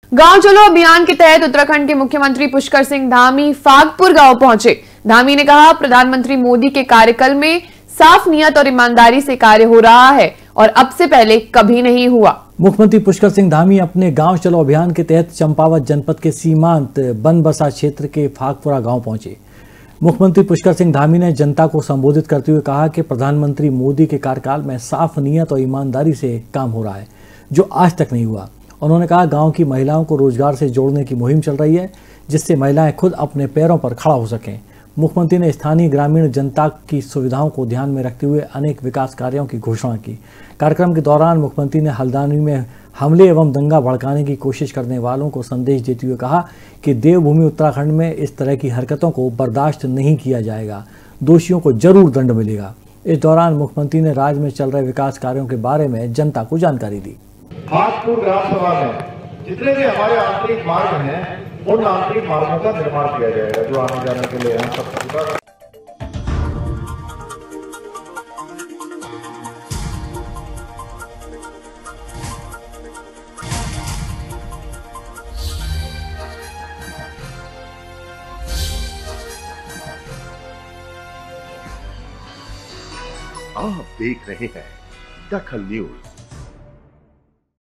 गांव चलो अभियान के तहत उत्तराखंड के मुख्यमंत्री पुष्कर सिंह धामी फागपुर गांव पहुंचे। धामी ने कहा, प्रधानमंत्री मोदी के कार्यकाल में साफ नियत और ईमानदारी से कार्य हो रहा है और अब से पहले कभी नहीं हुआ। मुख्यमंत्री पुष्कर सिंह धामी अपने गांव चलो अभियान के तहत चंपावत जनपद के सीमांत बनबसा क्षेत्र के फागपुरा गांव पहुंचे। मुख्यमंत्री पुष्कर सिंह धामी ने जनता को संबोधित करते हुए कहा कि प्रधानमंत्री मोदी के कार्यकाल में साफ नियत और ईमानदारी से काम हो रहा है, जो आज तक नहीं हुआ। उन्होंने कहा, गांव की महिलाओं को रोजगार से जोड़ने की मुहिम चल रही है, जिससे महिलाएं खुद अपने पैरों पर खड़ा हो सकें। मुख्यमंत्री ने स्थानीय ग्रामीण जनता की सुविधाओं को ध्यान में रखते हुए अनेक विकास कार्यों की घोषणा की। कार्यक्रम के दौरान मुख्यमंत्री ने हल्द्वानी में हमले एवं दंगा भड़काने की कोशिश करने वालों को संदेश देते हुए कहा कि देवभूमि उत्तराखंड में इस तरह की हरकतों को बर्दाश्त नहीं किया जाएगा, दोषियों को जरूर दंड मिलेगा। इस दौरान मुख्यमंत्री ने राज्य में चल रहे विकास कार्यों के बारे में जनता को जानकारी दी। फागपुर ग्राम सभा में जितने भी हमारे आंतरिक मार्ग हैं, उन आंतरिक मार्गों का निर्माण किया जाएगा, जो आने जाने के लिए यहाँ सब आप देख रहे हैं दखल न्यूज।